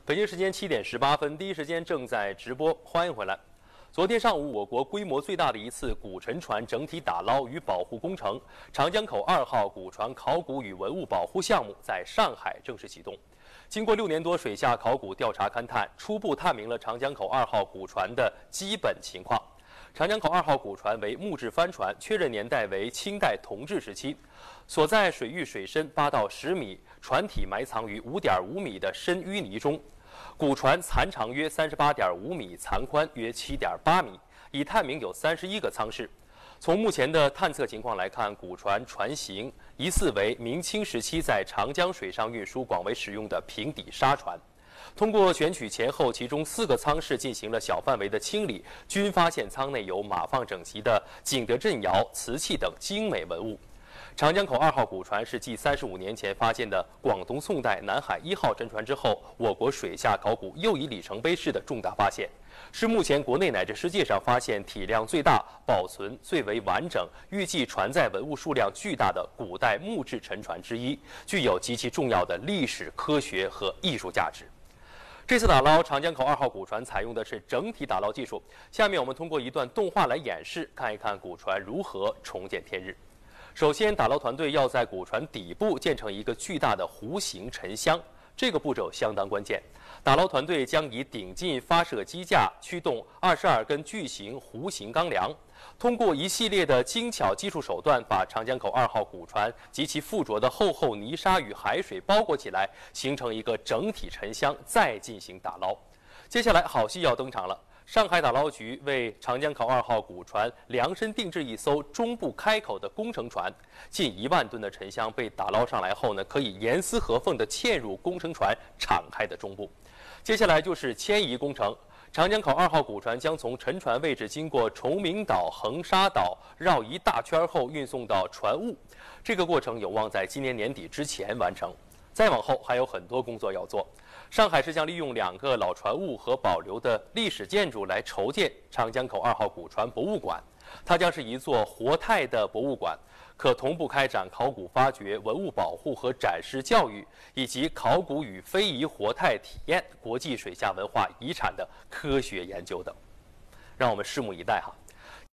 北京时间7点18分，第一时间正在直播，欢迎回来。昨天上午，我国规模最大的一次古沉船整体打捞与保护工程——长江口2号古船考古与文物保护项目在上海正式启动。经过6年多水下考古调查勘探，初步探明了长江口2号古船的基本情况。长江口2号古船为木质帆船，确认年代为清代同治时期，所在水域水深8到10米，船体埋藏于5.5米的深淤泥中。古船残长约38.5米，残宽约7.8米，已探明有31个舱室。从目前的探测情况来看，古船船型疑似为明清时期在长江水上运输广为使用的平底沙船。通过选取前后其中4个舱室进行了小范围的清理，均发现舱内有码放整齐的景德镇窑、瓷器等精美文物。长江口2号古船是继35年前发现的广东宋代南海1号沉船之后，我国水下考古又一里程碑式的重大发现，是目前国内乃至世界上发现体量最大、保存最为完整、预计船载文物数量巨大的古代木质沉船之一，具有极其重要的历史、科学和艺术价值。这次打捞长江口2号古船采用的是整体打捞技术，下面我们通过一段动画来演示，看一看古船如何重见天日。首先，打捞团队要在古船底部建成一个巨大的弧形沉箱，这个步骤相当关键。打捞团队将以顶进发射机架驱动22根巨型弧形钢梁，通过一系列的精巧技术手段，把长江口2号古船及其附着的厚厚泥沙与海水包裹起来，形成一个整体沉箱，再进行打捞。接下来，好戏要登场了。上海打捞局为长江口2号古船量身定制一艘中部开口的工程船，近1万吨的沉箱被打捞上来后呢，可以严丝合缝地嵌入工程船敞开的中部。接下来就是迁移工程，长江口2号古船将从沉船位置经过崇明岛、横沙岛绕一大圈后运送到船坞，这个过程有望在今年年底之前完成。再往后还有很多工作要做。上海市将利用2个老船坞和保留的历史建筑来筹建长江口2号古船博物馆，它将是一座活态的博物馆，可同步开展考古发掘、文物保护和展示教育，以及考古与非遗活态体验、国际水下文化遗产的科学研究等。让我们拭目以待哈。